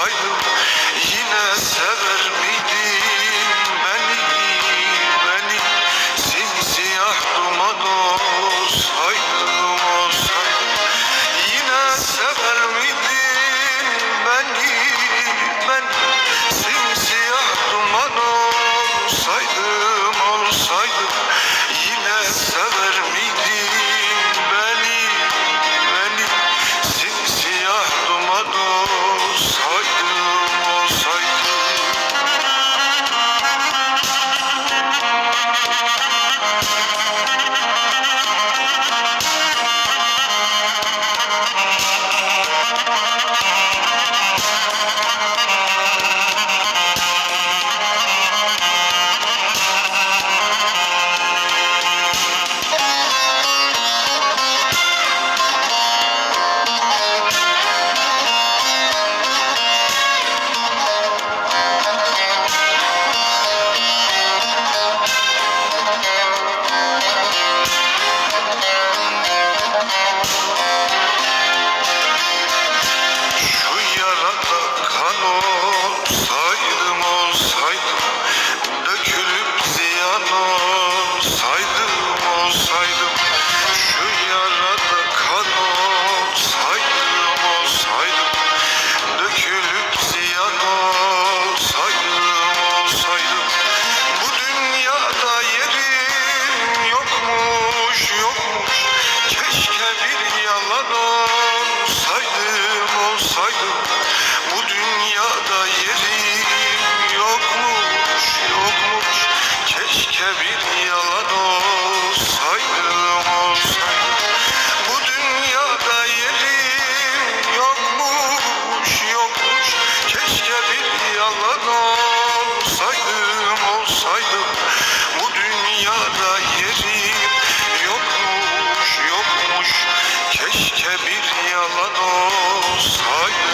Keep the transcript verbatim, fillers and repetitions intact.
olsaydım yine sever miydin beni, beni? Simsiyah duman olsaydım, olsaydım yine sever miydin beni, beni? Simsiyah duman olsaydım, olsaydım yine sever miydin beni, beni? Simsiyah duman olsaydım, olsaydım. Olsaydım, olsaydım dökülüp ziyan olsaydım, olsaydım şu yarada kan olsaydım, olsaydım dökülüp ziyan olsaydım, olsaydım bu dünyada yerim yokmuş, yokmuş keşke bir yalan olsaydım, olsaydım bu dünyada yerim yokmuş, yokmuş keşke bir yalan olsaydım, olsaydım bu dünyada yerim yokmuş, yokmuş keşke bir yalan olsaydım, olsaydım bu dünyada yerim yokmuş, yokmuş keşke bir yalan olsaydım.